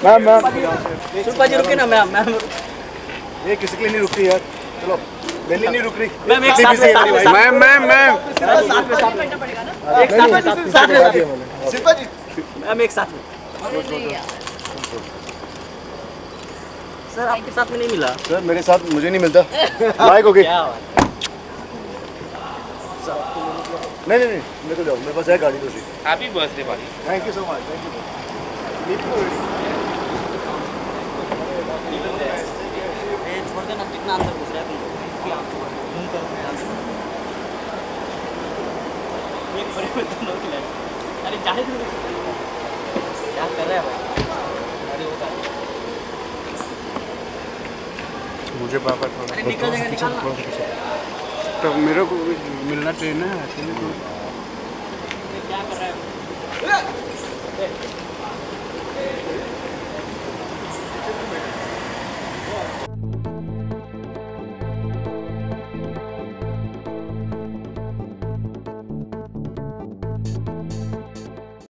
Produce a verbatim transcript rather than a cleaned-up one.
Ma'am ma'am Shilpa जी रुके ना ma'am ma'am ये किसी के लिए नहीं रुक रही यार। चलो दिल्ली नहीं रुक रही मैम एक साथ में साथ में मैम मैम मैम साथ में साथ में एक साथ में साथ में साथ में शिल्पा जी मैम एक साथ में सर आपके साथ में नहीं मिला सर मेरे साथ मुझे नहीं मिलता माइक हो गई क्या बात नहीं नहीं नहीं मेरे को जाओ मेरे पास है गाड़ी दूसरी। हैप्पी बर्थडे भाई। Thank you so much thank you. ये छोड़ देना कितना अंदर घुस रहा है तुम इसकी आंखों पर जूम करो ये बड़े में दोनों की लाइट अरे जाने दो क्या कर रहा है भाई अरे होता है मुझे पापा थोड़ा अरे निकल जाएगा निकालना तो मेरे को मिलना चाहिए ना। क्या कर रहा है